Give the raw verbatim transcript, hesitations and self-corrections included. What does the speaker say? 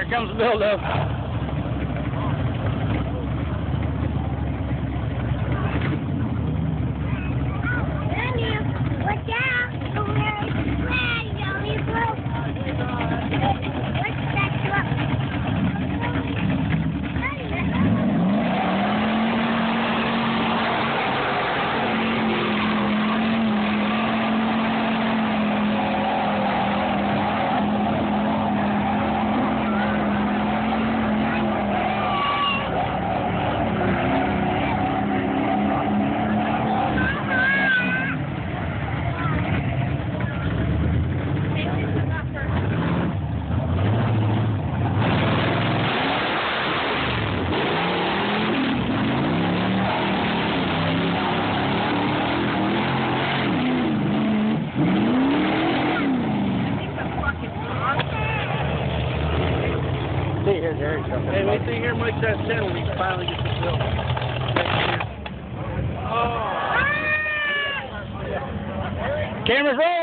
comes the build-up. Watch out! Over there is a flag, yellow and blue. What's that truck? See here, Jerry. Hey, wait till you hear Mike that settle when he finally gets the bill. Oh. Camera's rolling.